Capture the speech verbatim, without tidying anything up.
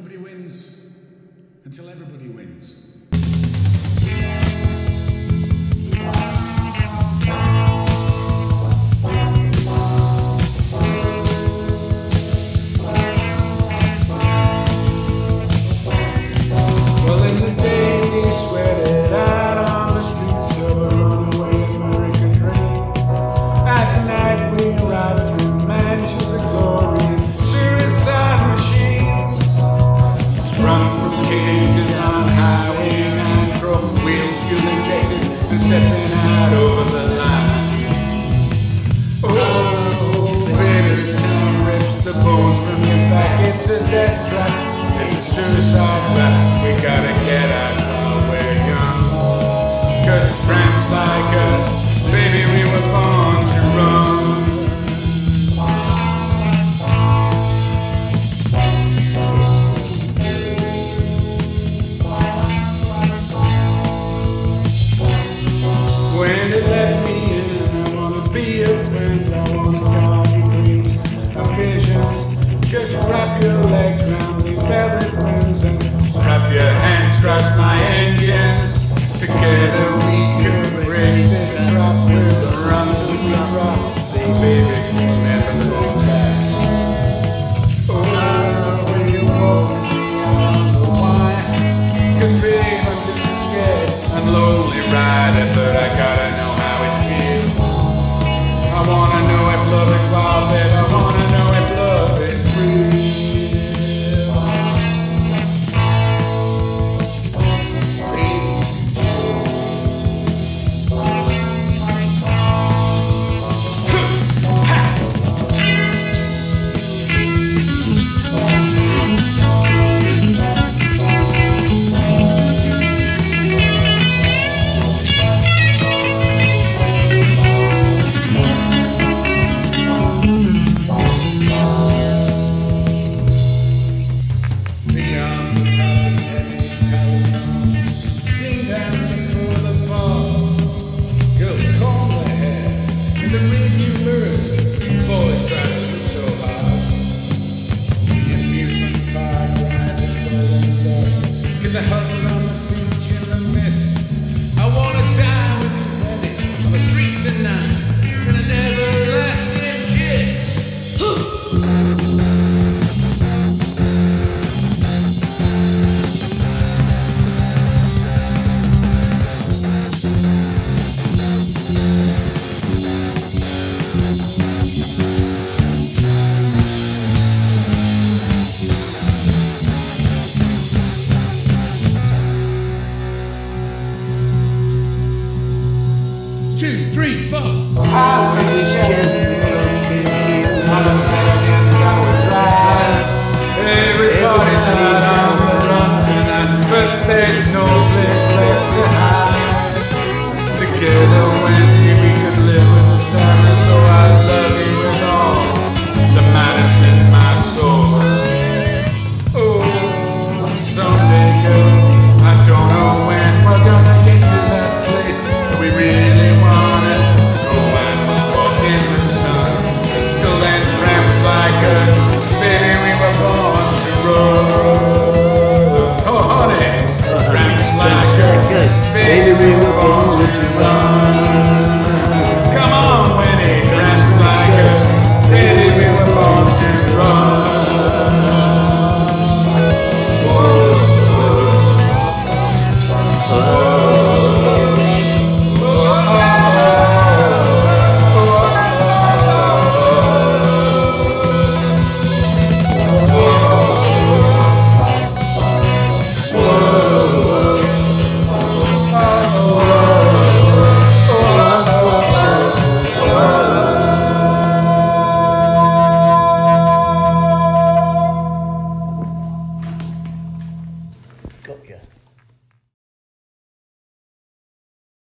nobody wins until everybody wins. Well, in the day we sweated out on the streets of a runaway American dream. At night we ride through mansions of glory and suicide machines. Sprung from cages on highway nitro, wheel fuel injected and stepping out over the line. Oh, baby, this town rips the bones from your back. It's a death trap. It's a suicide rap. We gotta get out while we're young. Cause tramps like us, baby, we were born to run. When they let me in, I wanna be a friend. I wanna guard your dreams and visions. Just wrap your legs round these velvet rims and strap your hands, trust my engines. Together we can break this trap. We'll run till we drop. Baby, we'll never look back. Oh, when you walk me on the wine, 'cause babe, I'm just a scared and lonely rider, but I gotta know how it feels. I wanna know if love is wild, babe. I wanna know if love is real. Beyond the palace, heading Carleton, sing down the boulevard. Girls comb their hair in the rearview mirrors. Boys try to look so hard. The amusement park rides and golden stars. 'Cause I huddled on the beach in the mist. I wanna die with you, baby, on the street tonight in an everlasting kiss. Two, three, four. I wish I could be on a million dollar drive. Everybody's out on the run tonight, but there's no place left to hide. Together when we could live with the sadness, oh I love you with all the madness in my soul. Oh, someday, girl, I don't know when we're gonna get to that place we really want it. Oh, and we'll walk in the sun. Till then, tramps like us, baby, we were born to run. Oh, honey, tramps like us, baby, we